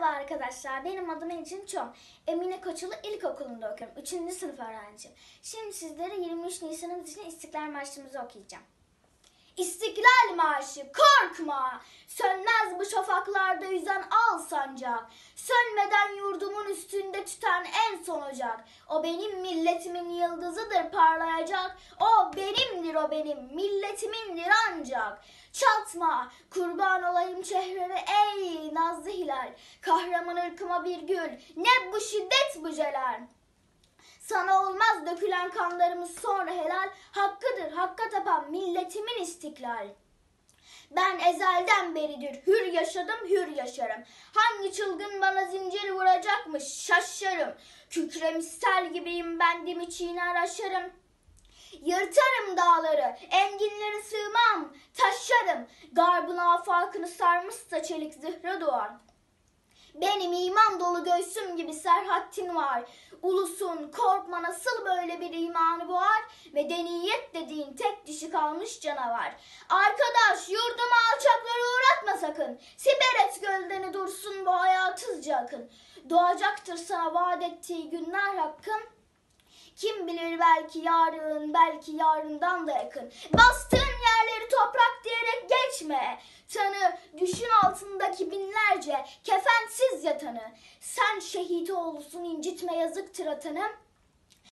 Merhaba arkadaşlar, benim adım Ecin Çom. Emine Koçulu İlkokulu'nda okuyorum. 3. sınıf öğrencisiyim. Şimdi sizlere 23 Nisan'ımız için İstiklal Marşımızı okuyacağım. İstiklal Marşı korkma, sönmez bu şafaklarda yüzen al sancak. Sönmeden yurdumun üstünde tüten en son ocak. O benim milletimin yıldızıdır parlayacak. O benimdir, o benim milletimindir ancak. Çatma, kurban olayım çehrene ey nazlı hilal. Kahraman ırkıma bir gül, ne bu şiddet bu celal. Sana olmaz dökülen kanlarımız sonra helal, hakkıdır hakka tapan milletimin istiklal. Ben ezelden beridir hür yaşadım hür yaşarım. Hangi çılgın bana zincir vuracakmış şaşarım. Kükremiş sel gibiyim ben dimi çiğner aşarım. Yırtarım dağları, enginleri sığmam, taşlarım. Garbın afakını sarmışsa çelik zırhı doğar. Benim iman dolu göğsüm gibi serhattin var. Ulusun korkma nasıl böyle bir imanı boğar. Medeniyet dediğin tek dişi kalmış canavar. Arkadaş yurdumu alçaklara uğratma sakın. Siber et gölden dursun bu hayatızca akın. Doğacaktır sana vaat ettiği günler hakkın. Kim bilir belki yarın, belki yarından da yakın. Bastığın yerleri toprak diyerek geçme. Tanı, düşün altındaki binlerce kefensiz yatanı. Sen şehit oğlusun incitme yazıktır atanı.